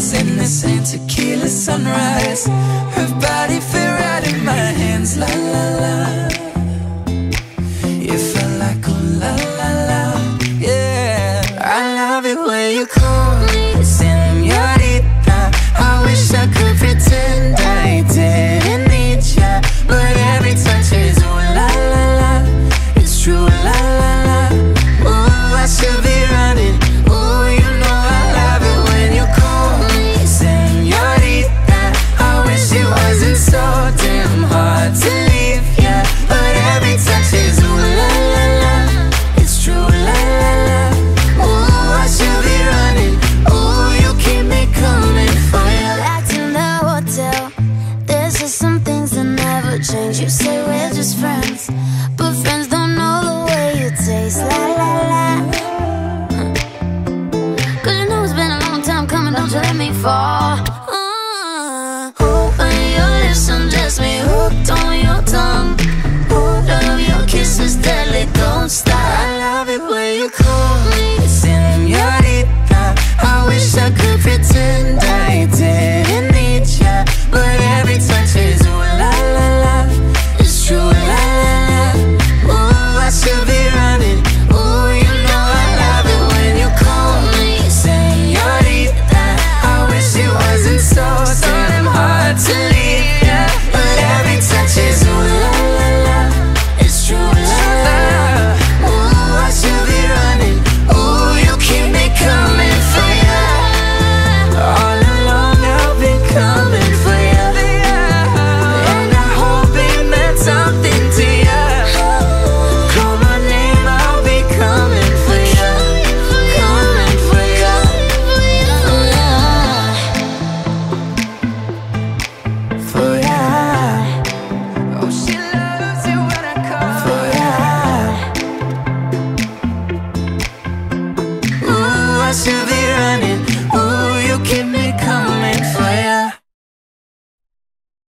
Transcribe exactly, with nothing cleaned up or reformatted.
Roses in the sand, tequila sunrise. Her body fit right in my hands, la la la. You felt like oh la la la, yeah. I love it when you call me señorita. I wish I could pretend I didn't need ya, but every touch is ooh la la la. It's true, la la la. Ooh, I should be running. Ooh, you know I love it when you call me señorita. I wish it wasn't so damn hard to leave ya, but every touch is ooh la la la. It's true, la la la. Ooh, I should be running. Ooh, you keep me coming for ya. Back in the hotel, there's just some things that never change. You say we're just friends, but friends don't know the way you taste, la la la. Cause you know it's been a long time coming, don't you let me fall. uh, Open your lips, undress me, hooked on your tongue. Oh, love your kisses deadly, don't stop. I love it when you call me señorita. I wish I could pretend I didn't need ya, but every touch is ooh la la la. It's true, la la la. Ooh, I should be running. Ooh, you know I love it when you call me señorita. I wish it wasn't so damn hard to leave ya, but every touch is ooh la la la. It's true, la la la. Ooh, I should be running. Ooh, you keep me coming for ya. All along I've been coming for ya, and I hope it meant something to ya. Call my name, I'll be coming for ya, coming for ya. For ya. Oh, she loves it when I call for ya. Ooh, I should be running.